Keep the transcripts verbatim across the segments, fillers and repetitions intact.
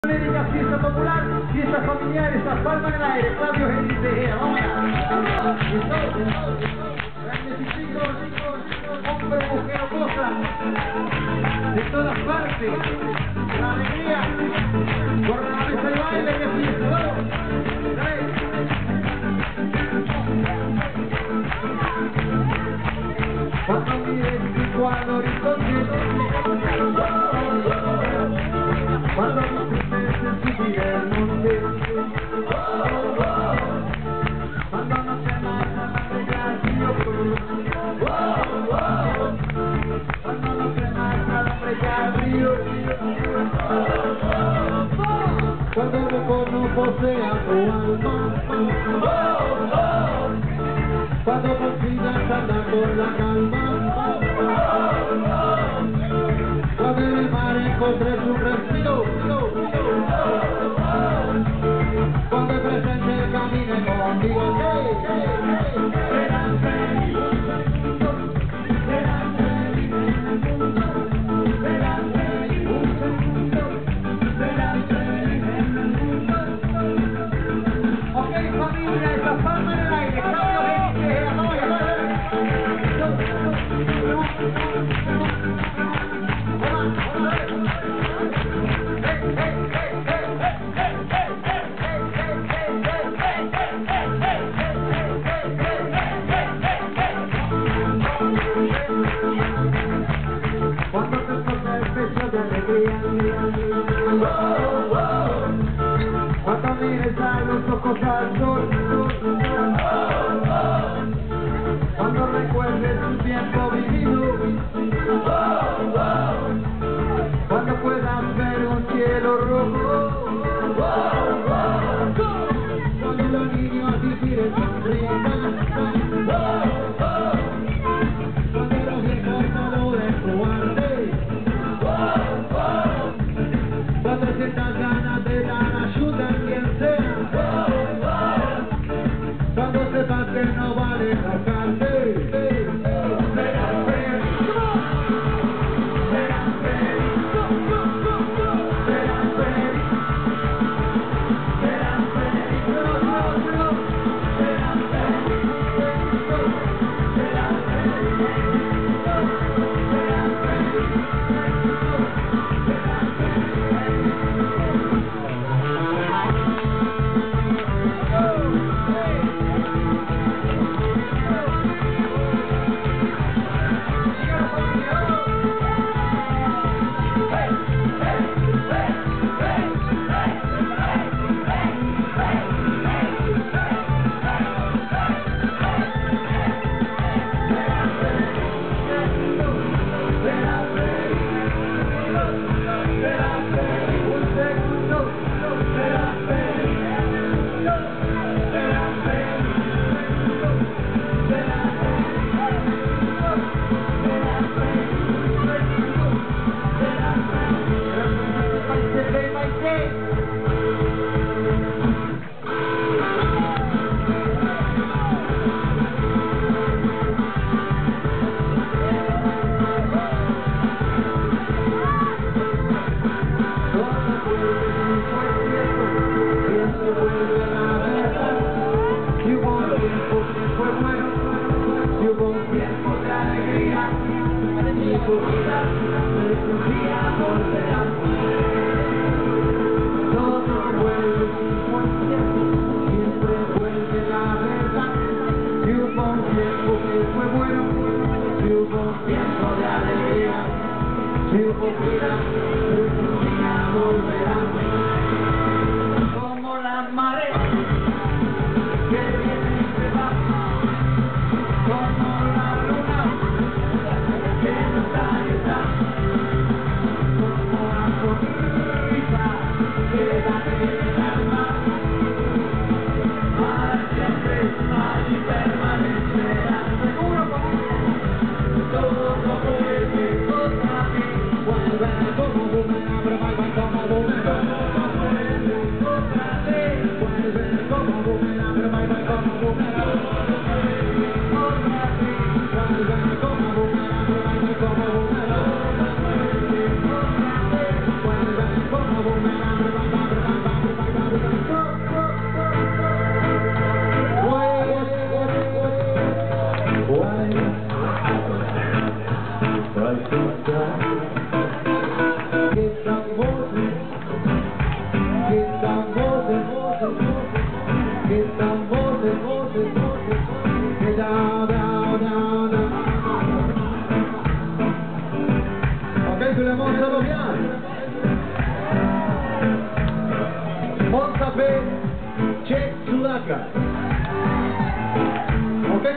Fiesta popular, fiesta familiar, esas palmas en el aire, Fabio Genitejea, vamos allá. Grandes y chicos, hombres, mujeres, cosas, de todas partes, la alegría, corre la mesa y baile, que fiesta, vamos, dale. Cuando mires tu cuadro horizonte, cuando mis primeros en subir el monte, cuando no se marcha la estrella del río Cruz, cuando no se marcha la estrella del río, cuando el boco no posea tu alma, cuando consigas andar con la calma, cuando en el mar encontres un respiro, cuando el presente camine contigo, serás feliz, serás feliz en el mundo, serás feliz, serás feliz en el mundo. Ok, familia, esa palma en el aire, Fabio Genitejea, vamos a cuando te toca el pecho de alegría, cuando mires a los ojos al sol, cuando recuerdes un tiempo vivido, cuando puedas ver un cielo rojo, cuando los niños vivir sonrisas, cuando los viejos saluden tu arte, cuando sientas ganas de dar ayuda a quien sea, cuando sepas que no vale rascarte, serás feliz, serás feliz, serás feliz, serás feliz, serás feliz, serás feliz.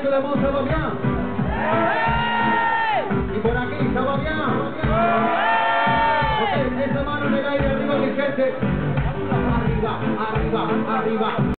tout le monde, ça va bien? Y por aquí, ¿ça va bien? Ok, esa mano en el aire, arriba, mi gente. Arriba, arriba, arriba.